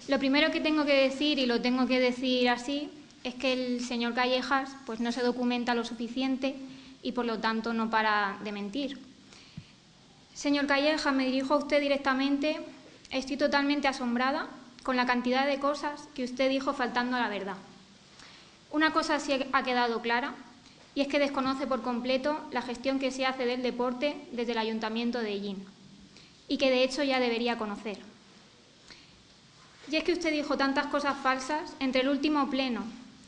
Lo primero que tengo que decir, y lo tengo que decir así, es que el señor Callejas pues, no se documenta lo suficiente y, por lo tanto, no para de mentir. Señor Callejas, me dirijo a usted directamente. Estoy totalmente asombrada con la cantidad de cosas que usted dijo faltando a la verdad. Una cosa sí ha quedado clara, y es que desconoce por completo la gestión que se hace del deporte desde el Ayuntamiento de Ellín, y que de hecho ya debería conocer. Y es que usted dijo tantas cosas falsas entre el último pleno,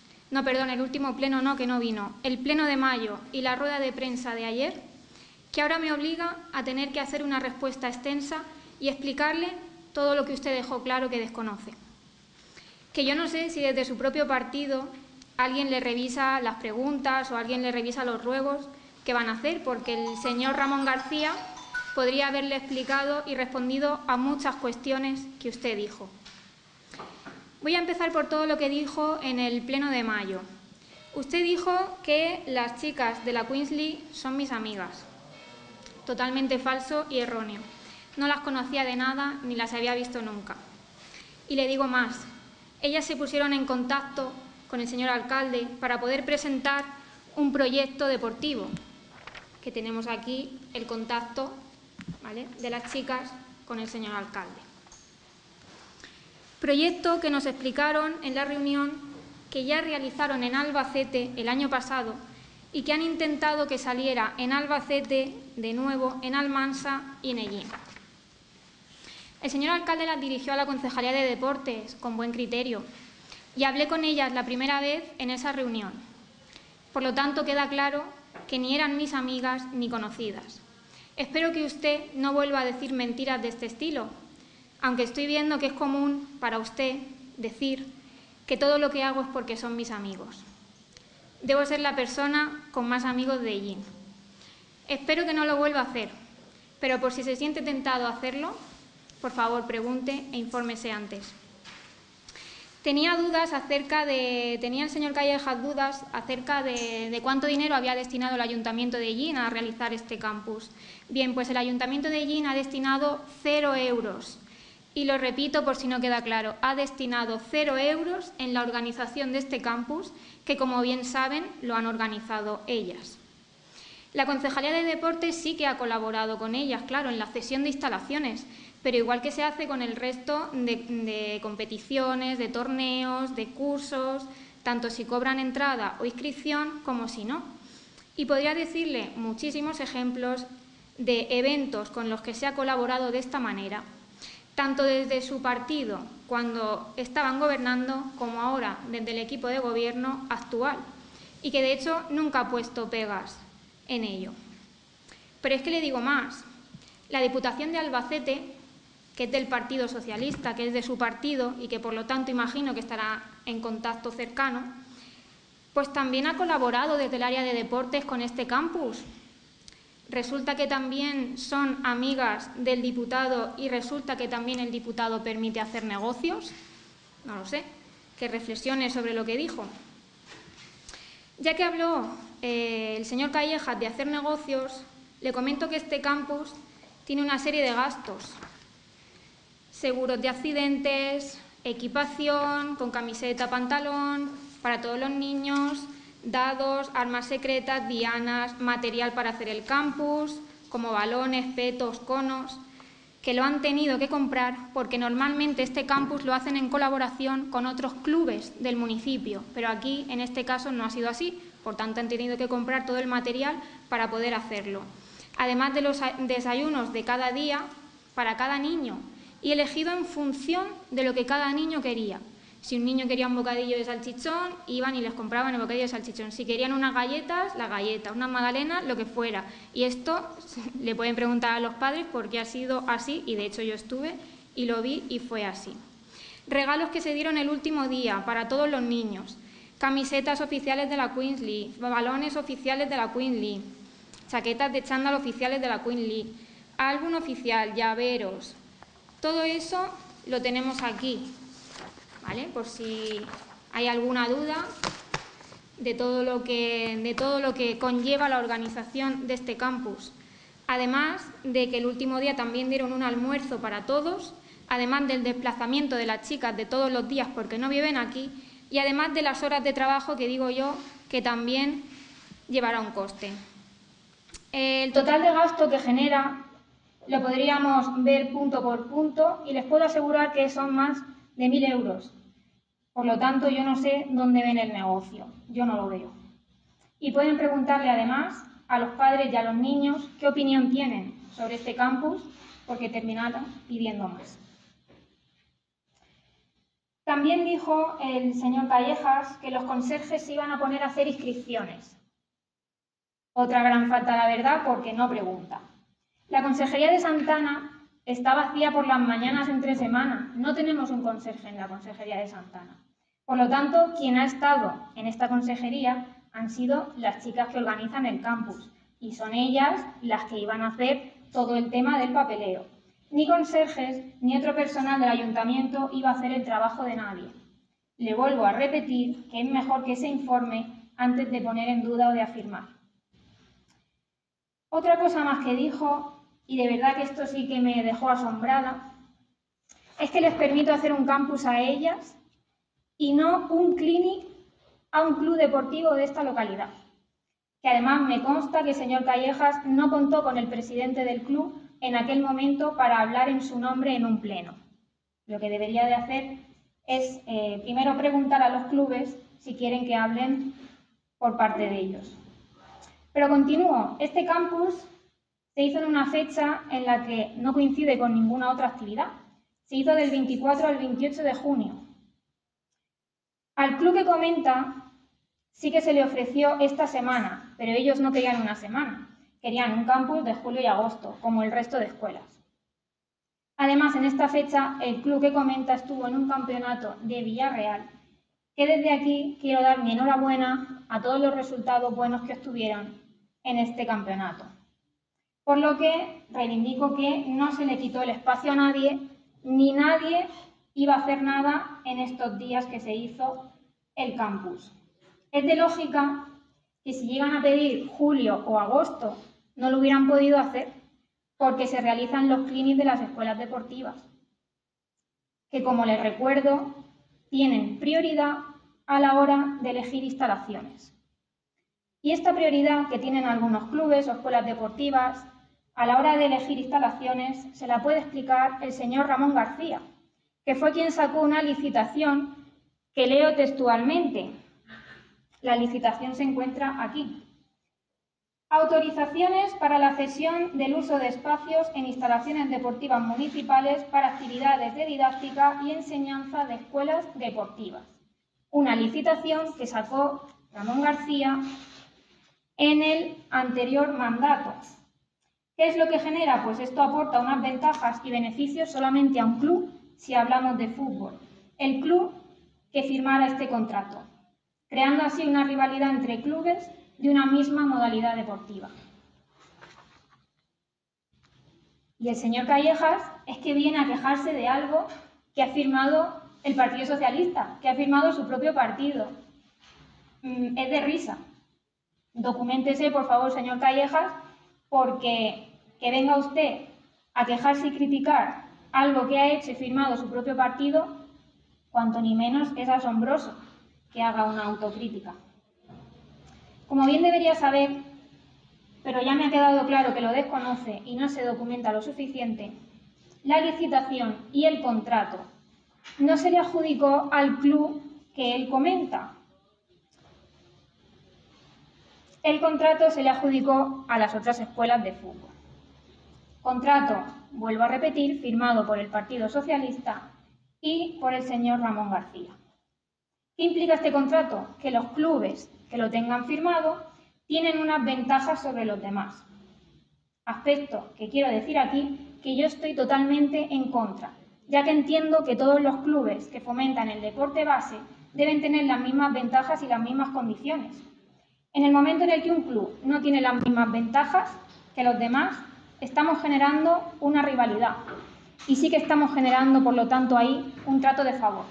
que no vino, el pleno de mayo y la rueda de prensa de ayer, que ahora me obliga a tener que hacer una respuesta extensa y explicarle todo lo que usted dejó claro que desconoce. Que yo no sé si desde su propio partido alguien le revisa las preguntas o alguien le revisa los ruegos que van a hacer, porque el señor Ramón García podría haberle explicado y respondido a muchas cuestiones que usted dijo. Voy a empezar por todo lo que dijo en el pleno de mayo. Usted dijo que las chicas de la Queens League son mis amigas. Totalmente falso y erróneo. No las conocía de nada ni las había visto nunca. Y le digo más, ellas se pusieron en contacto con el señor alcalde para poder presentar un proyecto deportivo, que tenemos aquí el contacto, ¿vale?, de las chicas con el señor alcalde. Proyecto que nos explicaron en la reunión que ya realizaron en Albacete el año pasado y que han intentado que saliera en Albacete, de nuevo, en Almansa y en Ellín. El señor alcalde las dirigió a la Concejalía de Deportes con buen criterio y hablé con ellas la primera vez en esa reunión. Por lo tanto, queda claro que ni eran mis amigas ni conocidas. Espero que usted no vuelva a decir mentiras de este estilo, aunque estoy viendo que es común para usted decir que todo lo que hago es porque son mis amigos. Debo ser la persona con más amigos de Ellín. Espero que no lo vuelva a hacer, pero por si se siente tentado a hacerlo, por favor, pregunte e infórmese antes. Tenía el señor Callejas dudas acerca de cuánto dinero había destinado el Ayuntamiento de Ellín a realizar este campus. Bien, pues el Ayuntamiento de Ellín ha destinado 0 euros. Y lo repito por si no queda claro, ha destinado 0 euros en la organización de este campus, que como bien saben lo han organizado ellas. La Concejalía de Deportes sí que ha colaborado con ellas, claro, en la cesión de instalaciones, pero igual que se hace con el resto de competiciones, de torneos, de cursos, tanto si cobran entrada o inscripción como si no. Y podría decirle muchísimos ejemplos de eventos con los que se ha colaborado de esta manera, tanto desde su partido cuando estaban gobernando como ahora desde el equipo de gobierno actual, y que de hecho nunca ha puesto pegas en ello. Pero es que le digo más, la Diputación de Albacete, que es del Partido Socialista, que es de su partido y que por lo tanto imagino que estará en contacto cercano, pues también ha colaborado desde el área de deportes con este campus. Resulta que también son amigas del diputado y resulta que también el diputado permite hacer negocios. No lo sé, que reflexione sobre lo que dijo. Ya que habló el señor Callejas de hacer negocios, le comento que este campus tiene una serie de gastos. Seguros de accidentes, equipación, con camiseta, pantalón, para todos los niños, dados, armas secretas, dianas, material para hacer el campus, como balones, petos, conos, que lo han tenido que comprar porque normalmente este campus lo hacen en colaboración con otros clubes del municipio, pero aquí en este caso no ha sido así, por tanto han tenido que comprar todo el material para poder hacerlo. Además de los desayunos de cada día para cada niño y elegido en función de lo que cada niño quería. Si un niño quería un bocadillo de salchichón, iban y les compraban el bocadillo de salchichón. Si querían unas galletas, las galletas, unas magdalenas, lo que fuera. Y esto le pueden preguntar a los padres por qué ha sido así, y de hecho yo estuve y lo vi y fue así. Regalos que se dieron el último día para todos los niños. Camisetas oficiales de la Queens League, balones oficiales de la Queens League, chaquetas de chándal oficiales de la Queens League, álbum oficial, llaveros. Todo eso lo tenemos aquí, ¿vale? Por si hay alguna duda de todo lo que conlleva la organización de este campus. Además de que el último día también dieron un almuerzo para todos, además del desplazamiento de las chicas de todos los días porque no viven aquí, y además de las horas de trabajo que digo yo que también llevará un coste. El total de gasto que genera lo podríamos ver punto por punto y les puedo asegurar que son más de 1.000 euros. Por lo tanto, yo no sé dónde ven el negocio, yo no lo veo. Y pueden preguntarle además a los padres y a los niños qué opinión tienen sobre este campus, porque terminarán pidiendo más. También dijo el señor Callejas que los conserjes se iban a poner a hacer inscripciones. Otra gran falta, la verdad, porque no pregunta. La Conserjería de Santana está vacía por las mañanas entre semana. No tenemos un conserje en la Conserjería de Santana. Por lo tanto, quien ha estado en esta conserjería han sido las chicas que organizan el campus y son ellas las que iban a hacer todo el tema del papeleo. Ni conserjes ni otro personal del ayuntamiento iba a hacer el trabajo de nadie. Le vuelvo a repetir que es mejor que se informe antes de poner en duda o de afirmar. Otra cosa más que dijo, y de verdad que esto sí que me dejó asombrada, es que les permito hacer un campus a ellas y no un clinic a un club deportivo de esta localidad. Que además me consta que el señor Callejas no contó con el presidente del club en aquel momento para hablar en su nombre en un pleno. Lo que debería de hacer es primero preguntar a los clubes si quieren que hablen por parte de ellos. Pero continúo. Este campus se hizo en una fecha en la que no coincide con ninguna otra actividad. Se hizo del 24 al 28 de junio. Al club que comenta sí que se le ofreció esta semana, pero ellos no querían una semana. Querían un campus de julio y agosto, como el resto de escuelas. Además, en esta fecha, el club que comenta estuvo en un campeonato de Villarreal, que desde aquí quiero dar mi enhorabuena a todos los resultados buenos que obtuvieron en este campeonato. Por lo que reivindico que no se le quitó el espacio a nadie, ni nadie iba a hacer nada en estos días que se hizo el campus. Es de lógica que si llegan a pedir julio o agosto, no lo hubieran podido hacer porque se realizan los clinics de las escuelas deportivas, que como les recuerdo, tienen prioridad a la hora de elegir instalaciones. Y esta prioridad que tienen algunos clubes o escuelas deportivas a la hora de elegir instalaciones se la puede explicar el señor Ramón García, que fue quien sacó una licitación que leo textualmente. La licitación se encuentra aquí. Autorizaciones para la cesión del uso de espacios en instalaciones deportivas municipales para actividades de didáctica y enseñanza de escuelas deportivas. Una licitación que sacó Ramón García en el anterior mandato. ¿Qué es lo que genera? Pues esto aporta unas ventajas y beneficios solamente a un club si hablamos de fútbol. El club que firmara este contrato, creando así una rivalidad entre clubes de una misma modalidad deportiva. Y el señor Callejas es que viene a quejarse de algo que ha firmado el Partido Socialista, que ha firmado su propio partido. Es de risa. Documéntese, por favor, señor Callejas, porque que venga usted a quejarse y criticar algo que ha hecho y firmado su propio partido, cuanto ni menos es asombroso que haga una autocrítica. Como bien debería saber, pero ya me ha quedado claro que lo desconoce y no se documenta lo suficiente, la licitación y el contrato no se le adjudicó al club que él comenta. El contrato se le adjudicó a las otras escuelas de fútbol. Contrato, vuelvo a repetir, firmado por el Partido Socialista y por el señor Ramón García. ¿Qué implica este contrato? Que los clubes que lo tengan firmado tienen unas ventajas sobre los demás. Aspecto que quiero decir aquí que yo estoy totalmente en contra, ya que entiendo que todos los clubes que fomentan el deporte base deben tener las mismas ventajas y las mismas condiciones. En el momento en el que un club no tiene las mismas ventajas que los demás, estamos generando una rivalidad y sí que estamos generando, por lo tanto, ahí un trato de favor.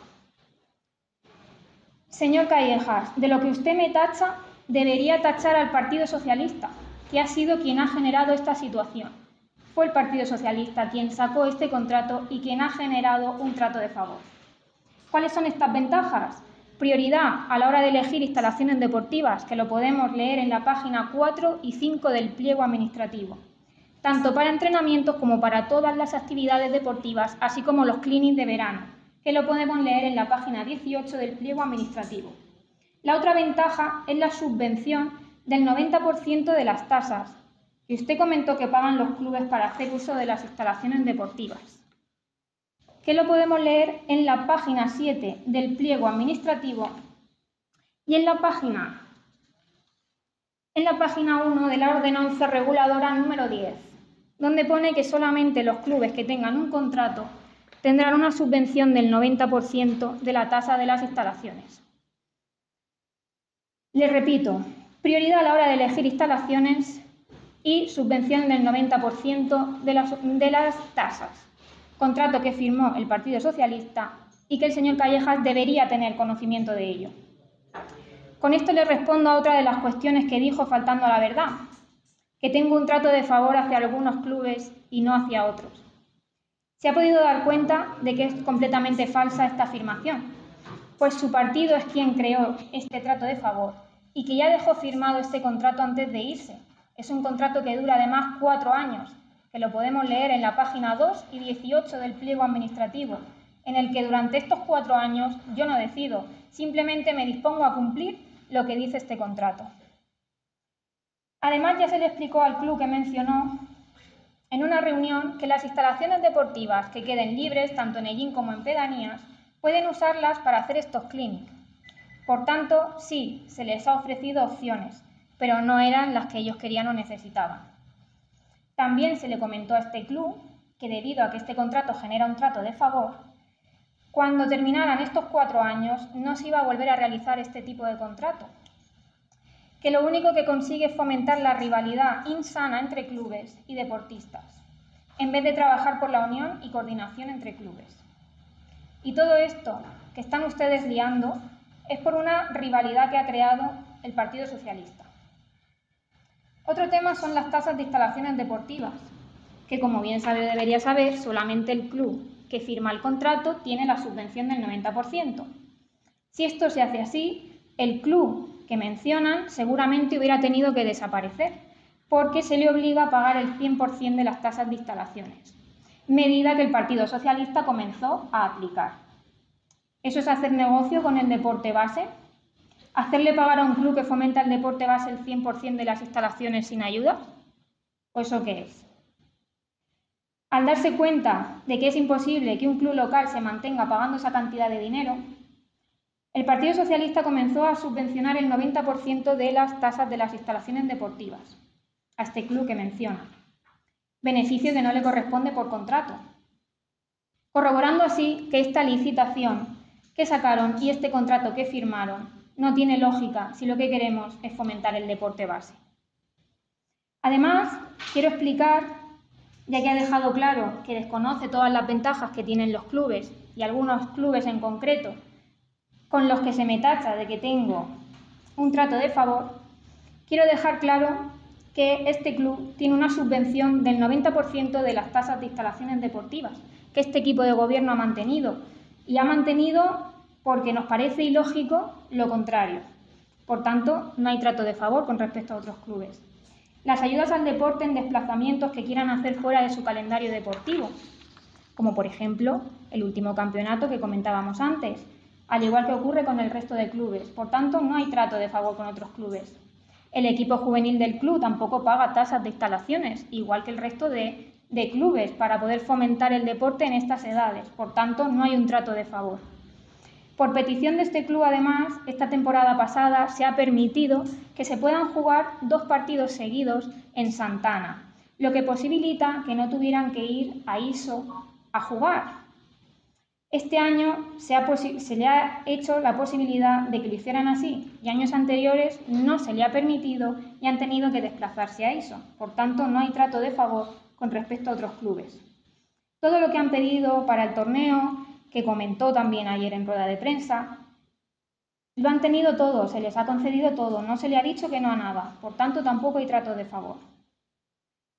Señor Callejas, de lo que usted me tacha, debería tachar al Partido Socialista, que ha sido quien ha generado esta situación. fue el Partido Socialista quien sacó este contrato y quien ha generado un trato de favor. ¿Cuáles son estas ventajas? Prioridad a la hora de elegir instalaciones deportivas, que lo podemos leer en la página 4 y 5 del pliego administrativo, tanto para entrenamientos como para todas las actividades deportivas, así como los clinics de verano, que lo podemos leer en la página 18 del pliego administrativo. La otra ventaja es la subvención del 90% de las tasas, que usted comentó que pagan los clubes para hacer uso de las instalaciones deportivas, que lo podemos leer en la página 7 del pliego administrativo y en la página 1 de la ordenanza reguladora número 10, donde pone que solamente los clubes que tengan un contrato tendrán una subvención del 90% de la tasa de las instalaciones. Les repito, prioridad a la hora de elegir instalaciones y subvención del 90% de las tasas. Contrato que firmó el Partido Socialista y que el señor Callejas debería tener conocimiento de ello. Con esto le respondo a otra de las cuestiones que dijo faltando a la verdad, que tengo un trato de favor hacia algunos clubes y no hacia otros. Se ha podido dar cuenta de que es completamente falsa esta afirmación, pues su partido es quien creó este trato de favor y que ya dejó firmado este contrato antes de irse. Es un contrato que dura además 4 años, que lo podemos leer en la página 2 y 18 del pliego administrativo, en el que durante estos 4 años yo no decido, simplemente me dispongo a cumplir lo que dice este contrato. Además, ya se le explicó al club que mencionó en una reunión que las instalaciones deportivas que queden libres, tanto en Ellín como en pedanías, pueden usarlas para hacer estos clinics. Por tanto, sí, se les ha ofrecido opciones, pero no eran las que ellos querían o necesitaban. También se le comentó a este club que debido a que este contrato genera un trato de favor, cuando terminaran estos 4 años no se iba a volver a realizar este tipo de contrato, que lo único que consigue es fomentar la rivalidad insana entre clubes y deportistas, en vez de trabajar por la unión y coordinación entre clubes. Y todo esto que están ustedes liando es por una rivalidad que ha creado el Partido Socialista. Otro tema son las tasas de instalaciones deportivas, que como bien debería saber, solamente el club que firma el contrato tiene la subvención del 90%. Si esto se hace así, el club que mencionan seguramente hubiera tenido que desaparecer, porque se le obliga a pagar el 100% de las tasas de instalaciones, medida que el Partido Socialista comenzó a aplicar. ¿Eso es hacer negocio con el deporte base? ¿Hacerle pagar a un club que fomenta el deporte base el 100% de las instalaciones sin ayuda? ¿O eso qué es? Al darse cuenta de que es imposible que un club local se mantenga pagando esa cantidad de dinero, el Partido Socialista comenzó a subvencionar el 90% de las tasas de las instalaciones deportivas a este club que menciona, beneficio que no le corresponde por contrato, corroborando así que esta licitación que sacaron y este contrato que firmaron no tiene lógica si lo que queremos es fomentar el deporte base. Además, quiero explicar, ya que ha dejado claro que desconoce todas las ventajas que tienen los clubes y algunos clubes en concreto con los que se me tacha de que tengo un trato de favor, quiero dejar claro que este club tiene una subvención del 90% de las tasas de instalaciones deportivas que este equipo de gobierno ha mantenido, y ha mantenido porque nos parece ilógico lo contrario. Por tanto, no hay trato de favor con respecto a otros clubes. Las ayudas al deporte en desplazamientos que quieran hacer fuera de su calendario deportivo, como por ejemplo el último campeonato que comentábamos antes, al igual que ocurre con el resto de clubes. Por tanto, no hay trato de favor con otros clubes. El equipo juvenil del club tampoco paga tasas de instalaciones, igual que el resto de clubes, para poder fomentar el deporte en estas edades. Por tanto, no hay un trato de favor. Por petición de este club, además, esta temporada pasada se ha permitido que se puedan jugar 2 partidos seguidos en Santana, lo que posibilita que no tuvieran que ir a ISO a jugar. Este año se le ha hecho la posibilidad de que lo hicieran así, y años anteriores no se le ha permitido y han tenido que desplazarse a ISO. Por tanto, no hay trato de favor con respecto a otros clubes. Todo lo que han pedido para el torneo, que comentó también ayer en rueda de prensa, lo han tenido todo, se les ha concedido todo, no se le ha dicho que no a nada. Por tanto, tampoco hay trato de favor.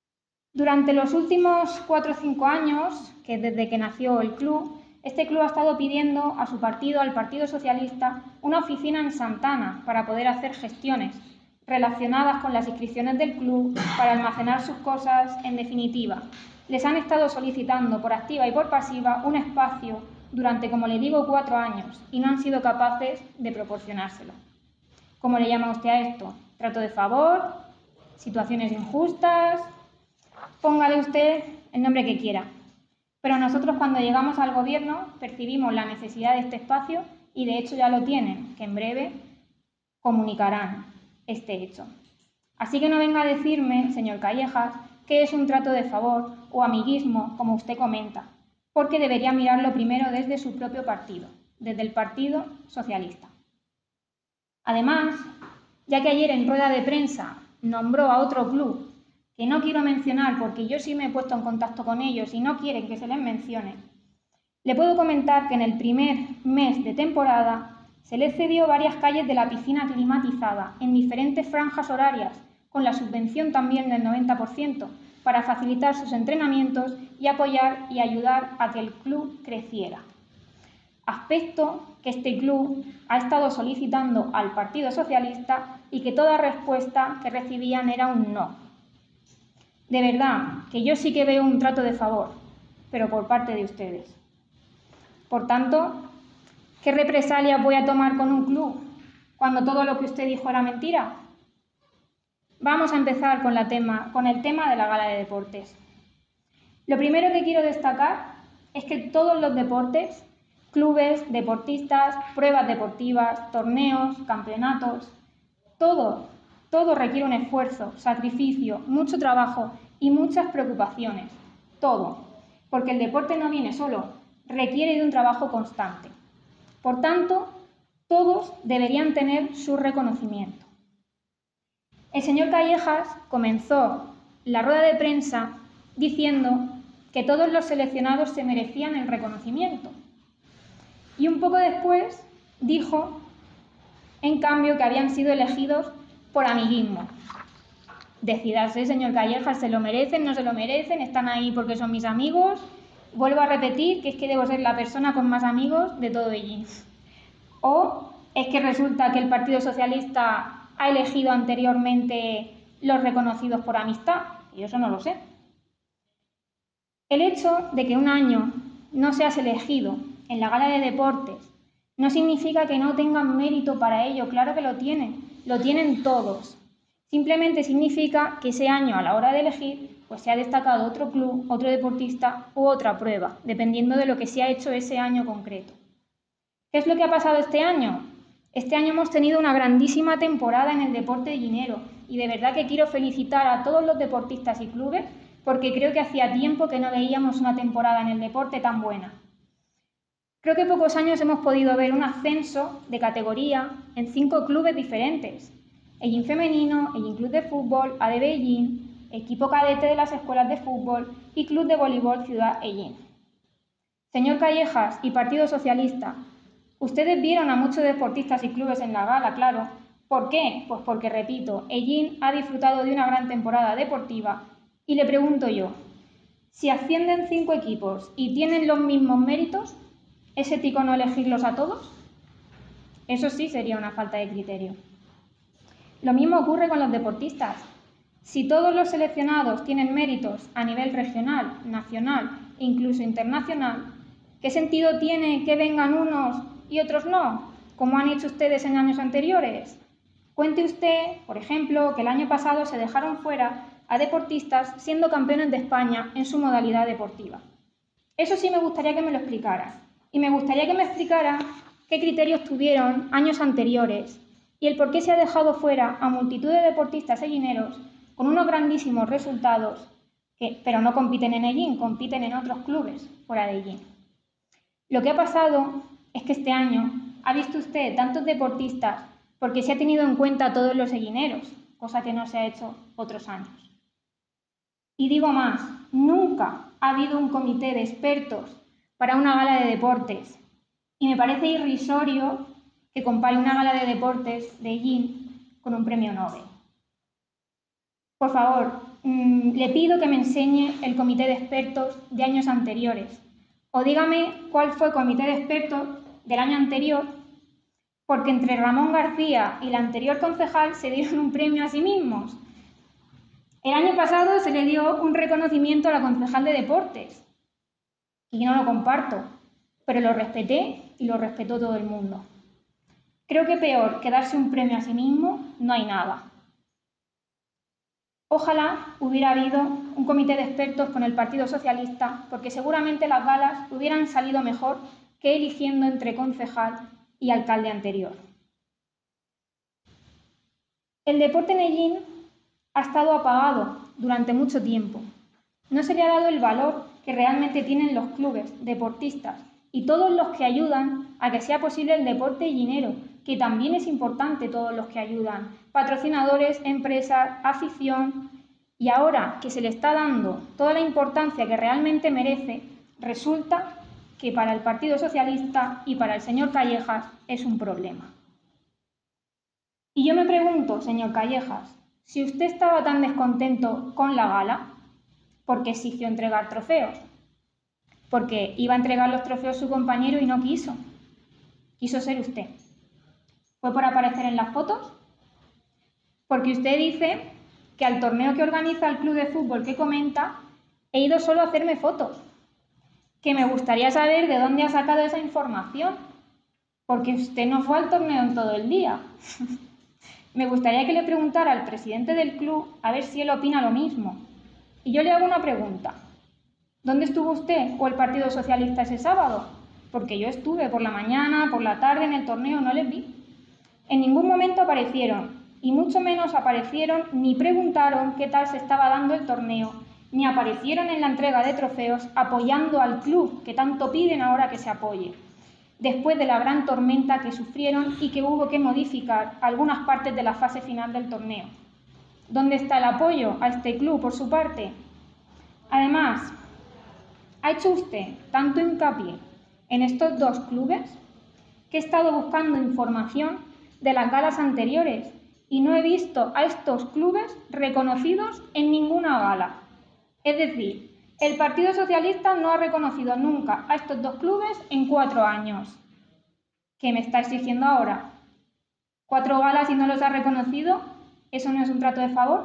Durante los últimos 4 o 5 años, que desde que nació el club, este club ha estado pidiendo a su partido, al Partido Socialista, una oficina en Santana para poder hacer gestiones relacionadas con las inscripciones del club, para almacenar sus cosas, en definitiva. Les han estado solicitando por activa y por pasiva un espacio durante, como le digo, 4 años y no han sido capaces de proporcionárselo. ¿Cómo le llama usted a esto? ¿Trato de favor? ¿Situaciones injustas? Póngale usted el nombre que quiera. Pero nosotros cuando llegamos al Gobierno percibimos la necesidad de este espacio y de hecho ya lo tienen, que en breve comunicarán este hecho. Así que no venga a decirme, señor Callejas, que es un trato de favor o amiguismo, como usted comenta, porque debería mirarlo primero desde su propio partido, desde el Partido Socialista. Además, ya que ayer en rueda de prensa nombró a otro club, que no quiero mencionar porque yo sí me he puesto en contacto con ellos y no quieren que se les mencione, le puedo comentar que en el primer mes de temporada se le cedió varias calles de la piscina climatizada en diferentes franjas horarias, con la subvención también del 90%, para facilitar sus entrenamientos y apoyar y ayudar a que el club creciera. Aspecto que este club ha estado solicitando al Partido Socialista y que toda respuesta que recibían era un no. De verdad, que yo sí que veo un trato de favor, pero por parte de ustedes. Por tanto, ¿qué represalia voy a tomar con un club cuando todo lo que usted dijo era mentira? Vamos a empezar con el tema de la gala de deportes. Lo primero que quiero destacar es que todos los deportes, clubes, deportistas, pruebas deportivas, torneos, campeonatos, todo requiere un esfuerzo, sacrificio, mucho trabajo y muchas preocupaciones. Todo, porque el deporte no viene solo, requiere de un trabajo constante. Por tanto, todos deberían tener su reconocimiento. El señor Callejas comenzó la rueda de prensa diciendo que todos los seleccionados se merecían el reconocimiento. Y un poco después dijo, en cambio, que habían sido elegidos por amiguismo. Decídase, señor Callejas, ¿se lo merecen, no se lo merecen? ¿Están ahí porque son mis amigos? Vuelvo a repetir que es que debo ser la persona con más amigos de todo Ellín. ¿O es que resulta que el Partido Socialista ha elegido anteriormente los reconocidos por amistad? Y eso no lo sé. El hecho de que un año no seas elegido en la gala de deportes no significa que no tengan mérito para ello. Claro que lo tienen todos. Simplemente significa que ese año, a la hora de elegir, pues se ha destacado otro club, otro deportista u otra prueba, dependiendo de lo que se ha hecho ese año concreto. ¿Qué es lo que ha pasado este año? Este año hemos tenido una grandísima temporada en el deporte llinero y de verdad que quiero felicitar a todos los deportistas y clubes porque creo que hacía tiempo que no veíamos una temporada en el deporte tan buena. Creo que pocos años hemos podido ver un ascenso de categoría en 5 clubes diferentes. Ellín Femenino, Ellín Club de Fútbol, ADB Ellín, equipo cadete de las escuelas de fútbol y Club de Voleibol Ciudad Ellín. Señor Callejas y Partido Socialista, ustedes vieron a muchos deportistas y clubes en la gala, claro. ¿Por qué? Pues porque, repito, Ellín ha disfrutado de una gran temporada deportiva y le pregunto yo, si ascienden 5 equipos y tienen los mismos méritos, ¿es ético no elegirlos a todos? Eso sí sería una falta de criterio. Lo mismo ocurre con los deportistas. Si todos los seleccionados tienen méritos a nivel regional, nacional e incluso internacional, ¿qué sentido tiene que vengan unos y otros no, como han hecho ustedes en años anteriores? Cuente usted, por ejemplo, que el año pasado se dejaron fuera a deportistas siendo campeones de España en su modalidad deportiva. Eso sí me gustaría que me lo explicara. Y me gustaría que me explicara qué criterios tuvieron años anteriores y el por qué se ha dejado fuera a multitud de deportistas ellineros con unos grandísimos resultados, pero no compiten en Ellín, compiten en otros clubes fuera de Ellín. Lo que ha pasado es que este año ha visto usted tantos deportistas porque se ha tenido en cuenta a todos los ellineros, cosa que no se ha hecho otros años. Y digo más, nunca ha habido un comité de expertos para una gala de deportes. Y me parece irrisorio que compare una gala de deportes de Ellín con un premio Nobel. Por favor, le pido que me enseñe el comité de expertos de años anteriores. O dígame cuál fue el comité de expertos del año anterior, porque entre Ramón García y la anterior concejal se dieron un premio a sí mismos. El año pasado se le dio un reconocimiento a la concejal de deportes, y no lo comparto, pero lo respeté y lo respetó todo el mundo. Creo que peor que darse un premio a sí mismo no hay nada. Ojalá hubiera habido un comité de expertos con el Partido Socialista, porque seguramente las galas hubieran salido mejor que eligiendo entre concejal y alcalde anterior. El deporte en Ellín ha estado apagado durante mucho tiempo. No se le ha dado el valor que realmente tienen los clubes, deportistas y todos los que ayudan a que sea posible el deporte ellinero, que también es importante todos los que ayudan, patrocinadores, empresas, afición. Y ahora que se le está dando toda la importancia que realmente merece, resulta que para el Partido Socialista y para el señor Callejas es un problema. Y yo me pregunto, señor Callejas, si usted estaba tan descontento con la gala, ¿por qué exigió entregar trofeos? Porque iba a entregar los trofeos su compañero y no quiso. Quiso ser usted. ¿Fue por aparecer en las fotos? Porque usted dice que al torneo que organiza el club de fútbol que comenta, he ido solo a hacerme fotos. Que me gustaría saber de dónde ha sacado esa información, porque usted no fue al torneo en todo el día. Me gustaría que le preguntara al presidente del club a ver si él opina lo mismo. Y yo le hago una pregunta. ¿Dónde estuvo usted o el Partido Socialista ese sábado? Porque yo estuve por la mañana, por la tarde en el torneo, no les vi. En ningún momento aparecieron, y mucho menos aparecieron ni preguntaron qué tal se estaba dando el torneo, ni aparecieron en la entrega de trofeos apoyando al club que tanto piden ahora que se apoye, después de la gran tormenta que sufrieron y que hubo que modificar algunas partes de la fase final del torneo. ¿Dónde está el apoyo a este club por su parte? Además, ¿ha hecho usted tanto hincapié en estos dos clubes que he estado buscando información de las galas anteriores y no he visto a estos clubes reconocidos en ninguna gala? Es decir, el Partido Socialista no ha reconocido nunca a estos dos clubes en 4 años. ¿Qué me está exigiendo ahora? ¿4 galas y no los ha reconocido? ¿Eso no es un trato de favor?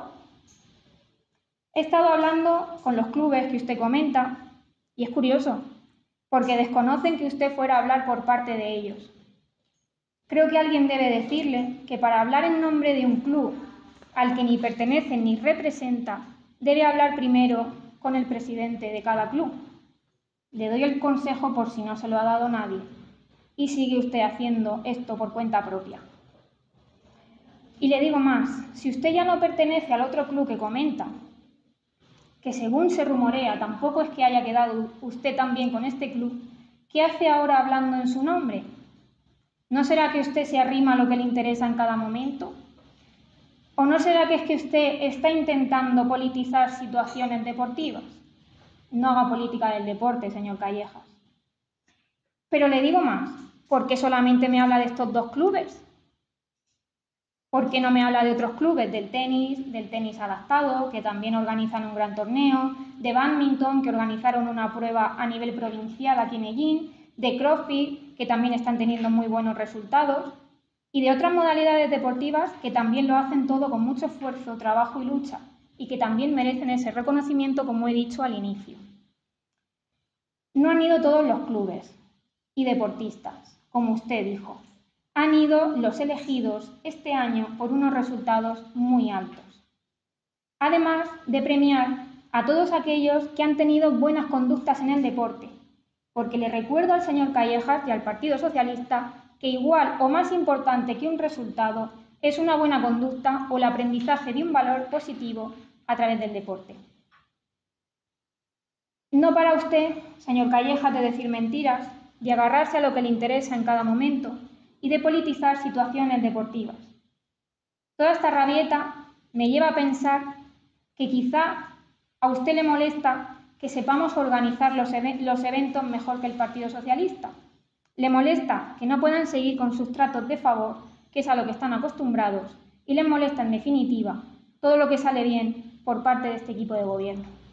He estado hablando con los clubes que usted comenta y es curioso, porque desconocen que usted fuera a hablar por parte de ellos. Creo que alguien debe decirle que para hablar en nombre de un club al que ni pertenece ni representa, debe hablar primero con el presidente de cada club. Le doy el consejo por si no se lo ha dado nadie. Y sigue usted haciendo esto por cuenta propia. Y le digo más, si usted ya no pertenece al otro club que comenta, que según se rumorea tampoco es que haya quedado usted tan bien con este club, ¿qué hace ahora hablando en su nombre? ¿No será que usted se arrima a lo que le interesa en cada momento? ¿O no será que es que usted está intentando politizar situaciones deportivas? No haga política del deporte, señor Callejas. Pero le digo más, ¿por qué solamente me habla de estos dos clubes? ¿Por qué no me habla de otros clubes, del tenis adaptado, que también organizan un gran torneo, de bádminton, que organizaron una prueba a nivel provincial aquí en Ellín, de CrossFit, que también están teniendo muy buenos resultados, y de otras modalidades deportivas que también lo hacen todo con mucho esfuerzo, trabajo y lucha, y que también merecen ese reconocimiento, como he dicho al inicio? No han ido todos los clubes y deportistas, como usted dijo. Han ido los elegidos este año por unos resultados muy altos. Además de premiar a todos aquellos que han tenido buenas conductas en el deporte, porque le recuerdo al señor Callejas y al Partido Socialista que igual o más importante que un resultado es una buena conducta o el aprendizaje de un valor positivo a través del deporte. No para usted, señor Callejas, de decir mentiras, de agarrarse a lo que le interesa en cada momento y de politizar situaciones deportivas. Toda esta rabieta me lleva a pensar que quizá a usted le molesta que sepamos organizar los eventos mejor que el Partido Socialista. Le molesta que no puedan seguir con sus tratos de favor, que es a lo que están acostumbrados, y les molesta, en definitiva, todo lo que sale bien por parte de este equipo de gobierno.